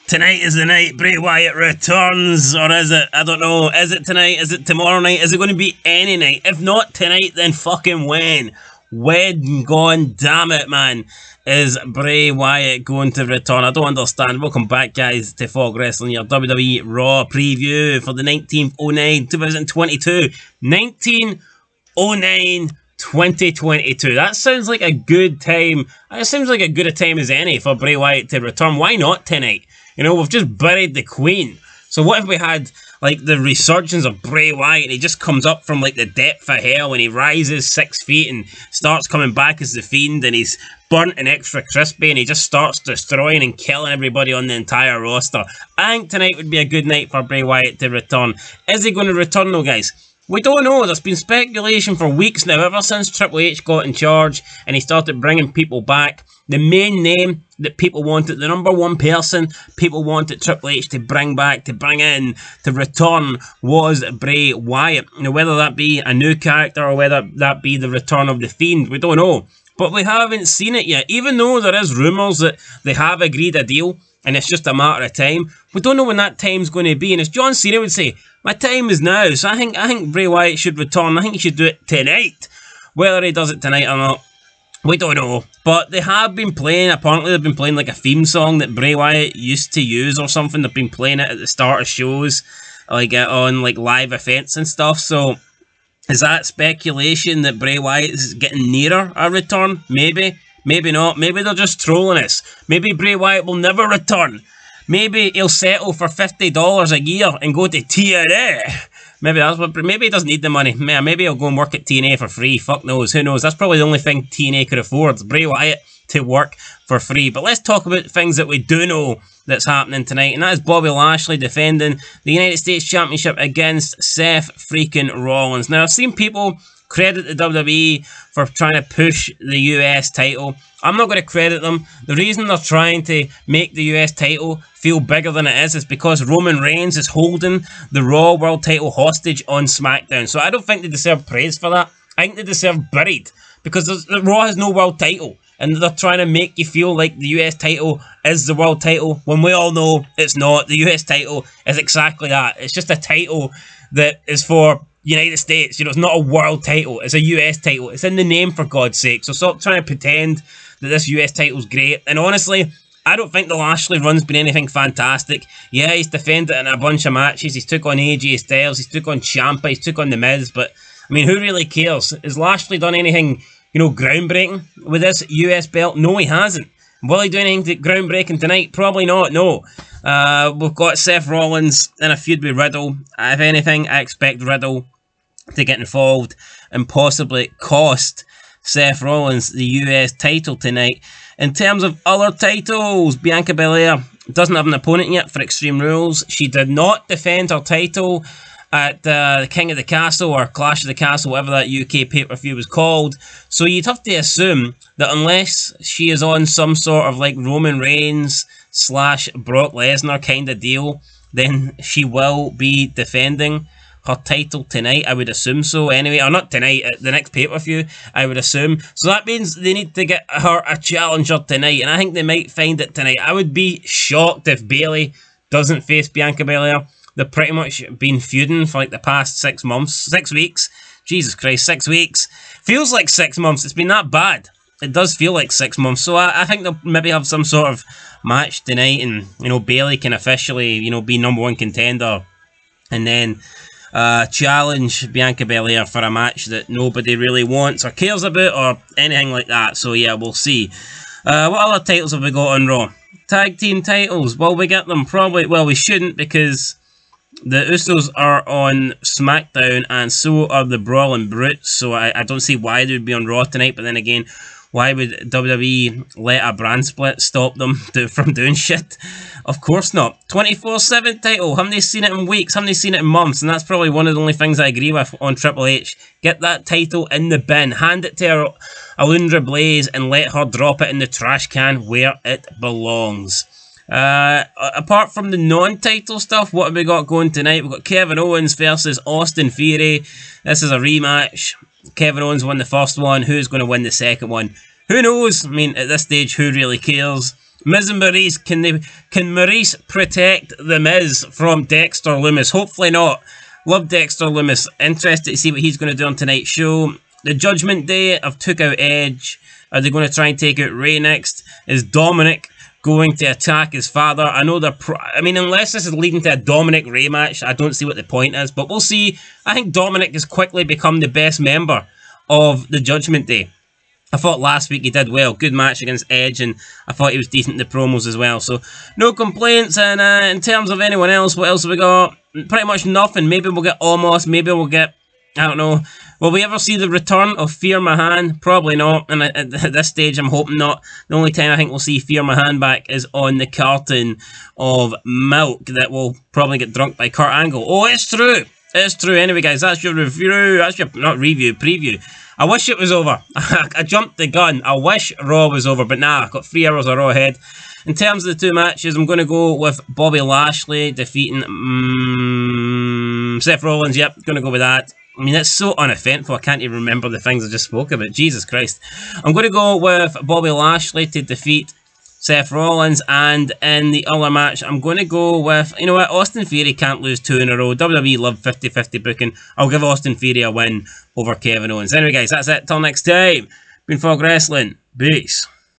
Tonight is the night Bray Wyatt returns, or is it? I don't know. Is it tonight? Is it tomorrow night? Is it going to be any night? If not tonight, then fucking when? When gone, damn it, man, is Bray Wyatt going to return? I don't understand. Welcome back, guys, to Fog Wrestling, your WWE Raw preview for the 19/09/2022. 19/09/2022. That sounds like a good time. It seems like as good a time as any for Bray Wyatt to return. Why not tonight? You know, we've just buried the Queen. So what if we had, like, the resurgence of Bray Wyatt and he just comes up from, like, the depth of hell and he rises 6 feet and starts coming back as the Fiend and he's burnt and extra crispy and he just starts destroying and killing everybody on the entire roster. I think tonight would be a good night for Bray Wyatt to return. Is he going to return though, guys? We don't know. There's been speculation for weeks now, ever since Triple H got in charge and he started bringing people back. The main name that people wanted, the number one person people wanted Triple H to bring back, to bring in, to return, was Bray Wyatt. Now, whether that be a new character or whether that be the return of The Fiend, we don't know. But we haven't seen it yet. Even though there is rumours that they have agreed a deal and it's just a matter of time, we don't know when that time's going to be. And as John Cena would say, my time is now. So I think Bray Wyatt should return. I think he should do it tonight. Whether he does it tonight or not, we don't know. But they have been playing, apparently they've been playing like a theme song that Bray Wyatt used to use or something. They've been playing it at the start of shows, like on like live events and stuff. So is that speculation that Bray Wyatt is getting nearer a return? Maybe. Maybe not. Maybe they're just trolling us. Maybe Bray Wyatt will never return. Maybe he'll settle for $50 a year and go to TNA. Maybe that's what. Maybe he doesn't need the money. Maybe he'll go and work at TNA for free. Fuck knows. Who knows? That's probably the only thing TNA could afford. Bray Wyatt to work for free. But let's talk about things that we do know that's happening tonight, and that is Bobby Lashley defending the United States Championship against Seth freaking Rollins. Now, I've seen people credit the WWE for trying to push the US title. I'm not going to credit them. The reason they're trying to make the US title feel bigger than it is because Roman Reigns is holding the Raw World title hostage on SmackDown. So I don't think they deserve praise for that. I think they deserve buried because the Raw has no world title. And they're trying to make you feel like the US title is the world title when we all know it's not. The US title is exactly that. It's just a title that is for United States. You know, it's not a world title. It's a US title. It's in the name, for God's sake. So stop trying to pretend that this US title's great. And honestly, I don't think the Lashley run's been anything fantastic. Yeah, he's defended in a bunch of matches. He's took on AJ Styles. He's took on Ciampa. He's took on The Miz. But, I mean, who really cares? Has Lashley done anything, you know, groundbreaking with this US belt? No, he hasn't. Will he do anything groundbreaking tonight? Probably not, no. We've got Seth Rollins in a feud with Riddle. If anything, I expect Riddle to get involved and possibly cost Seth Rollins the US title tonight. In terms of other titles, Bianca Belair doesn't have an opponent yet for Extreme Rules. She did not defend her title at the King of the Castle or Clash of the Castle, whatever that UK pay-per-view was called. So you'd have to assume that unless she is on some sort of like Roman Reigns / Brock Lesnar kind of deal, then she will be defending her title tonight. I would assume so anyway. Or not tonight, at the next pay-per-view, I would assume. So that means they need to get her a challenger tonight, and I think they might find it tonight. I would be shocked if Bayley doesn't face Bianca Belair. They've pretty much been feuding for like the past 6 months, 6 weeks. Jesus Christ, 6 weeks. Feels like 6 months. It's been that bad. It does feel like 6 months. So I think they'll maybe have some sort of match tonight, and, you know, Bayley can officially, you know, be #1 contender, and then challenge Bianca Belair for a match that nobody really wants or cares about or anything like that. So yeah, we'll see. What other titles have we got on Raw? Tag team titles. Will we get them? Probably. Well, we shouldn't, because the Usos are on SmackDown and so are the Brawling Brutes. So I don't see why they would be on Raw tonight. But then again, why would WWE let a brand split stop them from doing shit? Of course not. 24/7 title. Haven't they seen it in weeks? Haven't they seen it in months? And that's probably one of the only things I agree with on Triple H. Get that title in the bin. Hand it to her, Alundra Blaze, and let her drop it in the trash can where it belongs. Apart from the non-title stuff, what have we got going tonight? We've got Kevin Owens versus Austin Theory. This is a rematch. Kevin Owens won the first one. Who's going to win the second one? Who knows? I mean, at this stage, who really cares? Miz and Maurice, can Maurice protect The Miz from Dexter Lumis? Hopefully not. Love Dexter Lumis. Interested to see what he's going to do on tonight's show. The Judgment Day have took out Edge. Are they going to try and take out Rey next? Is Dominic going to attack his father? I know they're... I mean, unless this is leading to a Dominic Rey match, I don't see what the point is. But we'll see. I think Dominic has quickly become the best member of the Judgment Day. I thought last week he did well. Good match against Edge, and I thought he was decent in the promos as well. So, no complaints. And in terms of anyone else, what else have we got? Pretty much nothing. Maybe we'll get Omos. Maybe we'll get... I don't know. Will we ever see the return of Fear Mahan? Probably not. And at this stage, I'm hoping not. The only time I think we'll see Fear Mahan back is on the carton of milk that will probably get drunk by Kurt Angle. Oh, it's true. It's true. Anyway, guys, that's your review. That's your, not review, preview. I wish it was over. I jumped the gun. I wish Raw was over, but nah, I've got 3 hours of Raw ahead. In terms of the 2 matches, I'm going to go with Bobby Lashley defeating Seth Rollins. Yep, going to go with that. I mean, it's so uneventful. I can't even remember the things I just spoke about. Jesus Christ. I'm going to go with Bobby Lashley to defeat Seth Rollins, and in the other match, I'm going to go with, you know what, Austin Theory can't lose 2 in a row. WWE love 50-50 booking. I'll give Austin Theory a win over Kevin Owens. Anyway, guys, that's it. Till next time. Been Fog Wrestling. Peace.